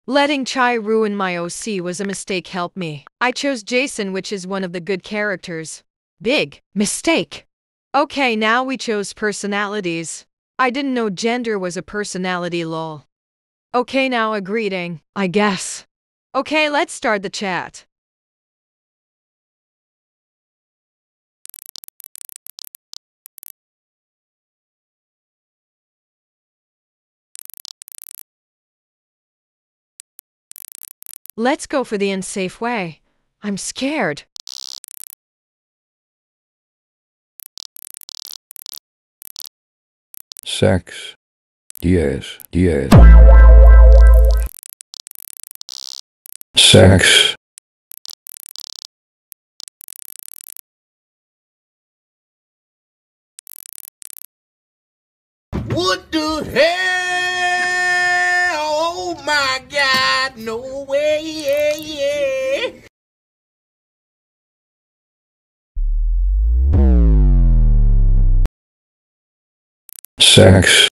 Letting Chai ruin my OC was a mistake. Help me. I chose Jason, which is one of the good characters. Big mistake. Okay, now we chose personalities. I didn't know gender was a personality, lol. Okay, now a greeting, I guess. Okay, let's start the chat. Let's go for the unsafe way. I'm scared. Sex. Yes, yes. Sex. What the hell? Oh my God, no way, yeah, yeah. Sex.